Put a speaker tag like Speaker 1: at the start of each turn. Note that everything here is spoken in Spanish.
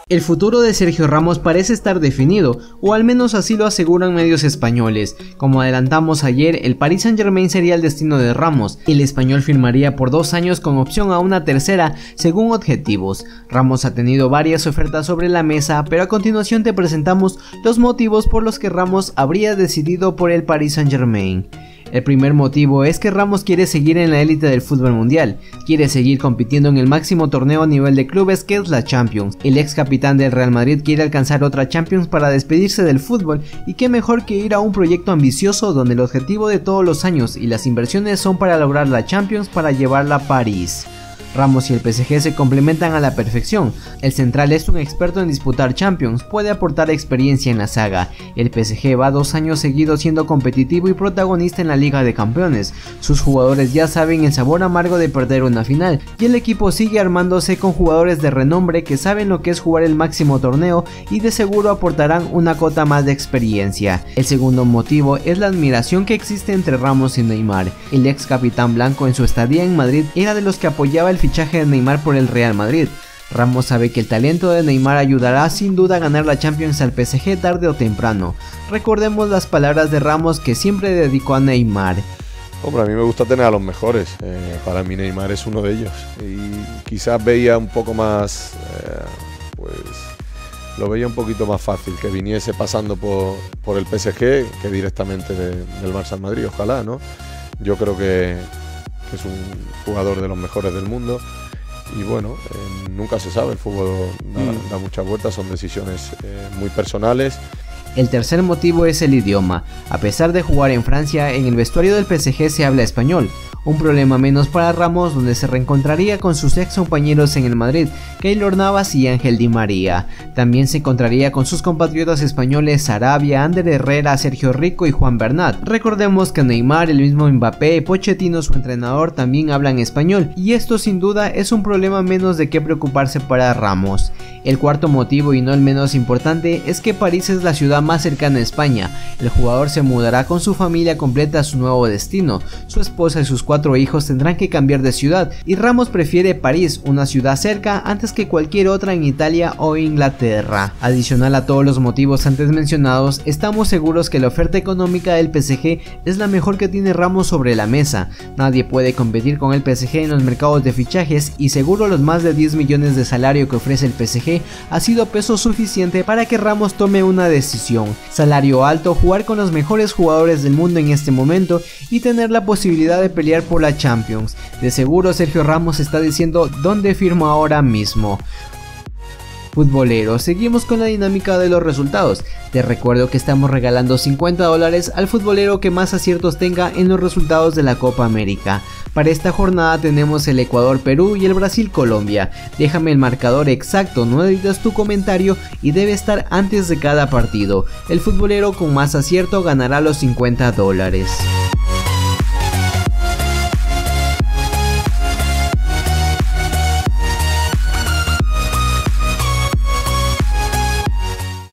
Speaker 1: El futuro de Sergio Ramos parece estar definido, o al menos así lo aseguran medios españoles. Como adelantamos ayer, el Paris Saint-Germain sería el destino de Ramos. El español firmaría por 2 años con opción a una tercera, según objetivos. Ramos ha tenido varias ofertas sobre la mesa, pero a continuación te presentamos los motivos por los que Ramos habría decidido por el Paris Saint-Germain. El primer motivo es que Ramos quiere seguir en la élite del fútbol mundial, quiere seguir compitiendo en el máximo torneo a nivel de clubes que es la Champions. El ex capitán del Real Madrid quiere alcanzar otra Champions para despedirse del fútbol, y qué mejor que ir a un proyecto ambicioso donde el objetivo de todos los años y las inversiones son para lograr la Champions para llevarla a París. Ramos y el PSG se complementan a la perfección. El central es un experto en disputar Champions, puede aportar experiencia en la saga. El PSG va 2 años seguidos siendo competitivo y protagonista en la Liga de Campeones. Sus jugadores ya saben el sabor amargo de perder una final, y el equipo sigue armándose con jugadores de renombre que saben lo que es jugar el máximo torneo y de seguro aportarán una cota más de experiencia. El segundo motivo es la admiración que existe entre Ramos y Neymar. El ex capitán blanco en su estadía en Madrid era de los que apoyaba el fichaje de Neymar por el Real Madrid. Ramos sabe que el talento de Neymar ayudará sin duda a ganar la Champions al PSG tarde o temprano. Recordemos las palabras de Ramos que siempre dedicó a Neymar.
Speaker 2: Hombre, a mí me gusta tener a los mejores, para mí Neymar es uno de ellos, y quizás veía un poco más, lo veía un poquito más fácil que viniese pasando por el PSG que directamente del Barça al Madrid, ojalá, ¿no? Yo creo que es un jugador de los mejores del mundo, y bueno, nunca se sabe, el fútbol da muchas vueltas, son decisiones muy personales.
Speaker 1: El tercer motivo es el idioma. A pesar de jugar en Francia, en el vestuario del PSG se habla español. Un problema menos para Ramos, donde se reencontraría con sus ex compañeros en el Madrid, Keylor Navas y Ángel Di María. También se encontraría con sus compatriotas españoles Sarabia, Ander Herrera, Sergio Rico y Juan Bernat. Recordemos que Neymar, el mismo Mbappé, Pochettino, su entrenador, también hablan español, y esto sin duda es un problema menos de qué preocuparse para Ramos. El cuarto motivo, y no el menos importante, es que París es la ciudad más cercana a España. El jugador se mudará con su familia completa a su nuevo destino. Su esposa y sus 4 hijos tendrán que cambiar de ciudad, y Ramos prefiere París, una ciudad cerca, antes que cualquier otra en Italia o Inglaterra. Adicional a todos los motivos antes mencionados, estamos seguros que la oferta económica del PSG es la mejor que tiene Ramos sobre la mesa. Nadie puede competir con el PSG en los mercados de fichajes, y seguro los más de 10 millones de salario que ofrece el PSG ha sido peso suficiente para que Ramos tome una decisión. Salario alto, jugar con los mejores jugadores del mundo en este momento y tener la posibilidad de pelear por la Champions. De seguro Sergio Ramos está diciendo dónde firmo ahora mismo. Futboleros, seguimos con la dinámica de los resultados. Te recuerdo que estamos regalando $50 al futbolero que más aciertos tenga en los resultados de la Copa América. Para esta jornada tenemos el Ecuador-Perú y el Brasil-Colombia. Déjame el marcador exacto, no edites tu comentario y debe estar antes de cada partido. El futbolero con más acierto ganará los $50.